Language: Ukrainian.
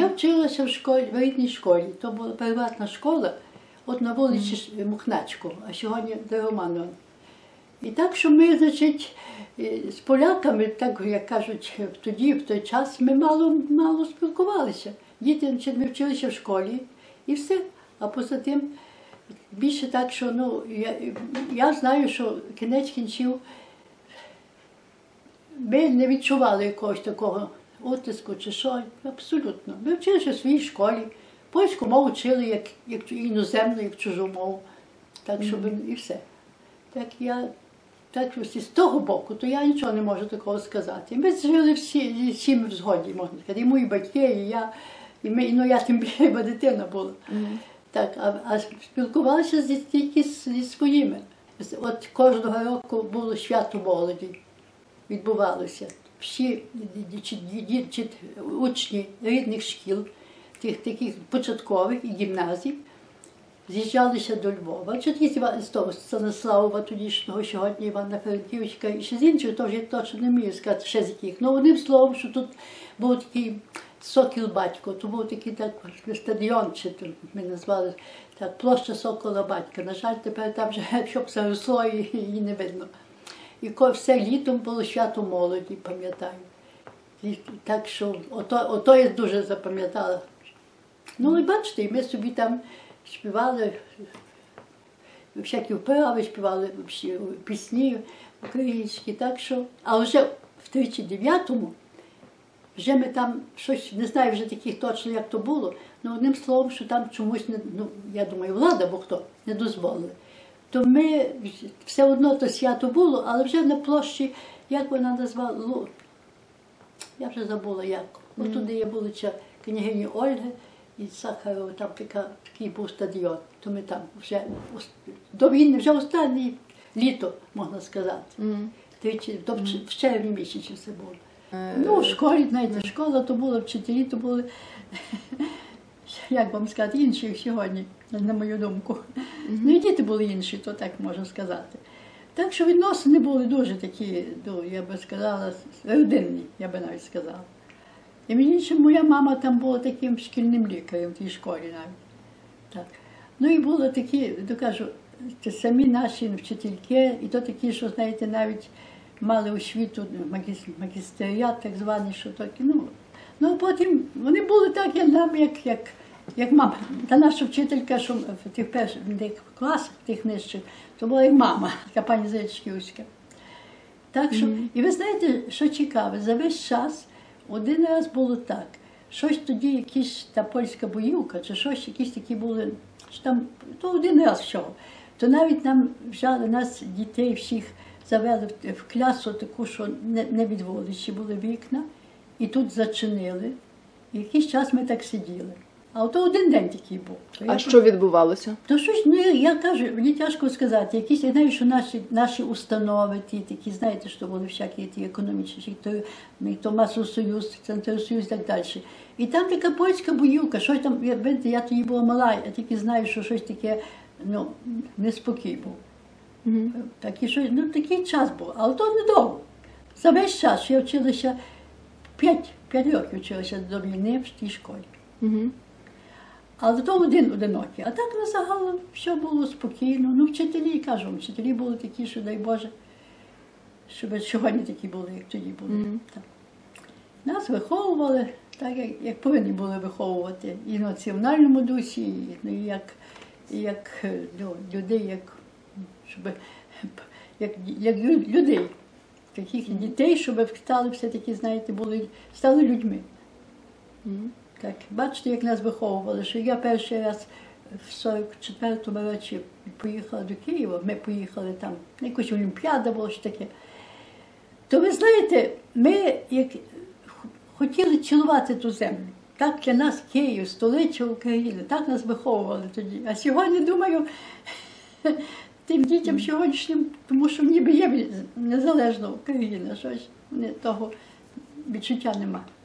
Я вчилася в школі, в рідній школі. То була приватна школа, от на вулиці Мухначко, а сьогодні де Романова. І так, що ми, значить, з поляками, так як кажуть, тоді, в той час, ми мало спілкувалися. Діти, значить, ми вчилися в школі і все. А поза тим, більше так, що, ну, я знаю, що кінець кінців, ми не відчували якогось такого утиску чи що, абсолютно. Ми вчилися в своїй школі, польську мову вчили як іноземну, як чужу мову. Так, щоб і все. Так, з того боку, то я нічого не можу такого сказати. Ми жили всі в згоді, можна сказати. І мої батьки, і я, ну я тим більше, бо дитина була. Так, а спілкувалися тільки зі своїми. От кожного року було свято молоді, відбувалося. Всі учні рідних шкіл, тих таких початкових і гімназій, з'їжджалися до Львова. Чи з того Станиславова тодішнього, сьогодні Івана Франківська, і ще з інших, то вже точно не вмію сказати, ще з яких. Ну, одним словом, що тут був такий Сокіл Батько, то був такий стадіон, чи ми назвали так, площа Сокола Батька. На жаль, тепер там вже щоб заросло, і її не видно. І все літом було свято молоді, пам'ятаю. Так що, ото я дуже запам'ятала. Ну, і бачите, ми собі там співали, всякі вправи, співали пісні українські, так що, а вже в 39-му, вже ми там щось, не знаю вже таких точно, як то було, але одним словом, що там чомусь, ну, я думаю, влада, бо хто, не дозволили. То ми, все одно то свято було, але вже на площі, як вона назвала, я вже забула як. От туди є вулиця княгині Ольги і Сахарова, там такий був стадіон. То ми там вже до війни, вже останнє літо, можна сказати. В червні місяці все було. Ну, в школі, знаєте, школа то була, вчителі то були, як вам сказати, інші як сьогодні, на мою думку. Ну і діти були інші, то так можна сказати. Так що відносини були дуже такі, я би сказала, родинні, я би навіть сказала. І мені ще моя мама там була таким шкільним лікарем в тій школі навіть. Так. Ну і були такі, то кажу, самі наші вчительки, і то такі, що, знаєте, навіть мали освіту, магістеріат так званий, що такі, ну потім вони були так, як мама. Та наша вчителька, що в тих перших класах, тих нижчих, то була як мама, така пані Зайчківська. Так що, і ви знаєте, що цікаве, за весь час один раз було так, щось тоді якісь, та польська боївка, чи щось, якісь такі були, що там, то один раз всього. То навіть нам взяли нас, дітей всіх, завели в класу таку, що не відводичі були вікна, і тут зачинили. І якийсь час ми так сиділи. А ото один день такий був. А що відбувалося? То щось, ну я кажу, мені тяжко сказати. Якісь, я знаю, що наші установи, ті такі, знаєте, що були всякі ті економічні, то Масосоюз, Центросоюз і так далі. І там така польська боївка, щось там, я тоді була мала, я тільки знаю, що щось таке, ну, неспокій був. Такий час був, але то недовго. За весь час, що я вчилася, 5 років вчилася до війни в тій школі. Але то одинокий. А так на загалом все було спокійно. Ну, вчителі, кажу, вчителі були такі, що, дай Боже, щоб сьогодні такі були, як тоді були. Нас виховували, так, як повинні були виховувати. І в національному дусі, і як людей, як людей, таких дітей, щоб стали все-таки, знаєте, стали людьми. Так, бачите, як нас виховували, що я перший раз в 44-му році поїхала до Києва, ми поїхали там, якась олімпіада була, що таке. То ви знаєте, ми як хотіли цілувати ту землю. Так для нас Київ, столиця України, так нас виховували тоді. А сьогодні, думаю, тим дітям сьогоднішнім, тому що ніби є незалежна Україна, щось того відчуття нема.